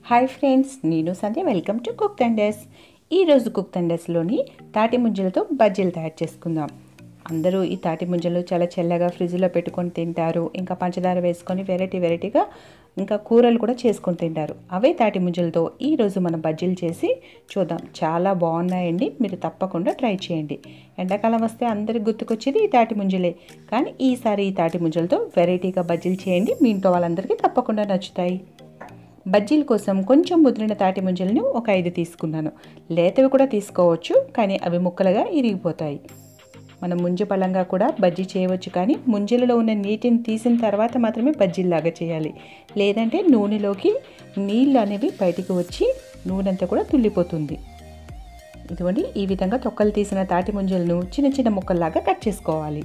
Hi friends, నేను సంధ్య. Welcome to cook thunders. ఈరోజు కుక్ తండర్స్లోని తాటి ముంజలతో బజ్జీలు తయారు చేసుకుందాం. అందరూ ఈ తాటి ముంజలు చాలా చల్లగా ఫ్రిడ్జ్లో పెట్టుకొని తింటారు. ఇంకా పంచదార వేసుకొని వెరైటీగా ఇంకా కూరలు కూడా చేసుకొని తింటారు. అవే తాటి ముంజలతో ఈరోజు మనం బజ్జీలు చేసి చూద్దాం. చాలా బాగున్నాయండి, మీరు తప్పకుండా ట్రై చేయండి. ఎండాకాలం వస్తే అందరికి గుర్తుకొచ్చేది ఈ తాటి ముంజలే. కానీ ఈసారి ఈ తాటి ముంజలతో వెరైటీగా బజ్జీలు చేయండి, మీ ఇంట్లో వాళ్ళందరికీ తప్పకుండా నచ్చుతాయి. బజ్జీల కోసం కొంచెం ముదిరిన తాటి ముంజలను ఒక 5 తీసుకున్నాను. లేతవి కూడా తీసుకోవచ్చు, కానీ అవి ముక్కలుగా ఇరిగిపోతాయి. మనం ముంజ పళ్ళంగా కూడా బజ్జీ చేయవచ్చు, కానీ ముంజలలో ఉన్న నీటిని తీసిన తర్వాత మాత్రమే బజ్జీలాగా చేయాలి. లేదంటే నూనెలోకి నీళ్ళు అనేవి బయటికి వచ్చి నూనె అంతా కూడా తుల్లిపోతుంది. ఇదిగోండి, ఈ విధంగా తొక్కలు తీసిన తాటి ముంజలను చిన్న చిన్న ముక్కల్లాగా కట్ చేసుకోవాలి.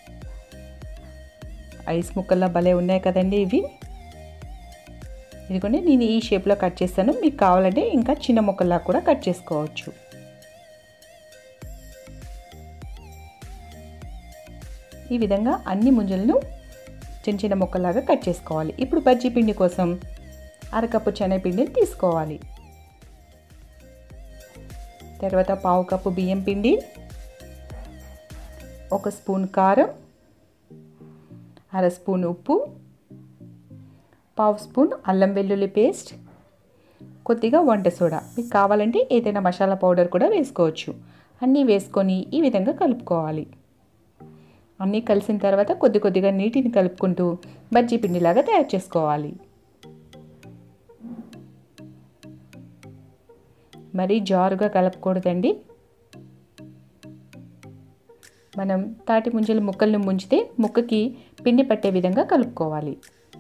ఐస్ ముక్కల్లా భలే ఉన్నాయి కదండి ఇవి. ఇదిగోండి, నేను ఈ షేప్లో కట్ చేస్తాను. మీకు కావాలంటే ఇంకా చిన్న ముక్కల్లా కూడా కట్ చేసుకోవచ్చు. ఈ విధంగా అన్ని ముంజలను చిన్న చిన్న ముక్కల్లాగా కట్ చేసుకోవాలి. ఇప్పుడు బజ్జీ పిండి కోసం అరకప్పు శనగపిండిని తీసుకోవాలి. తర్వాత 1/2 కప్పు బియ్యం పిండి, 1 స్పూన్ కారం, 1/2 స్పూన్ ఉప్పు, 1/2 స్పూన్ అల్లం వెల్లుల్లి పేస్ట్, కొద్దిగా వంట సోడా. మీకు కావాలంటే ఏదైనా మసాలా పౌడర్ కూడా వేసుకోవచ్చు. అన్నీ వేసుకొని ఈ విధంగా కలుపుకోవాలి. అన్నీ కలిసిన తర్వాత కొద్దిగా నీటిని కలుపుకుంటూ బజ్జీ పిండిలాగా తయారు చేసుకోవాలి. మరీ జారుగా కలపకూడదండి. మనం తాటి ముంజల ముక్కలను ముంచితే ముక్కకి పిండి పట్టే విధంగా కలుపుకోవాలి.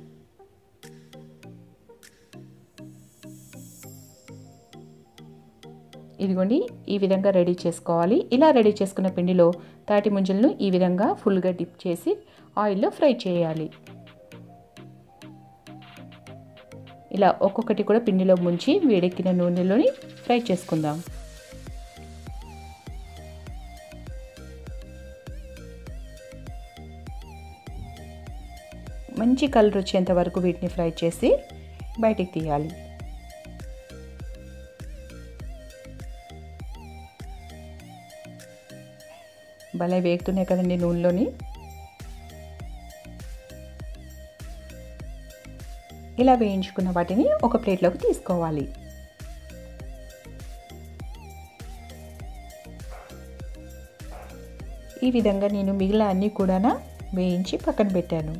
ఇదిగోండి, ఈ విధంగా రెడీ చేసుకోవాలి. ఇలా రెడీ చేసుకున్న పిండిలో తాటి ముంజలను ఈ విధంగా ఫుల్గా డిప్ చేసి ఆయిల్లో ఫ్రై చేయాలి. ఇలా ఒక్కొక్కటి కూడా పిండిలో ముంచి వేడెక్కిన నూనెలోని ఫ్రై చేసుకుందాం. మంచి కలర్ వచ్చేంత వరకు వీటిని ఫ్రై చేసి బయటికి తీయాలి. భలే వేగుతున్నాయి కదండి నూనెలోని. ఇలా వేయించుకున్న వాటిని ఒక ప్లేట్లోకి తీసుకోవాలి. ఈ విధంగా నేను మిగిలిన అన్నీ కూడా వేయించి పక్కన పెట్టాను.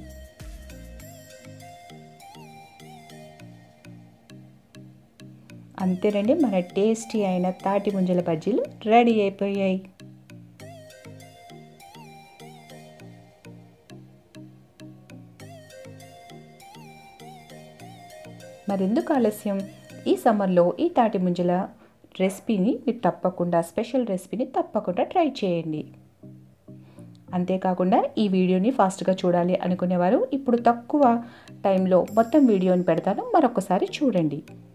అంతేనండి, మన టేస్టీ అయిన తాటి ముంజల బజ్జీలు రెడీ అయిపోయాయి. మరెందుకు ఆలస్యం, ఈ సమ్మర్లో ఈ తాటి ముంజల రెసిపీని మీరు తప్పకుండా, స్పెషల్ రెసిపీని తప్పకుండా ట్రై చేయండి. అంతేకాకుండా ఈ వీడియోని ఫాస్ట్గా చూడాలి అనుకునేవారు ఇప్పుడు తక్కువ టైంలో మొత్తం వీడియోని పెడతాను, మరొకసారి చూడండి.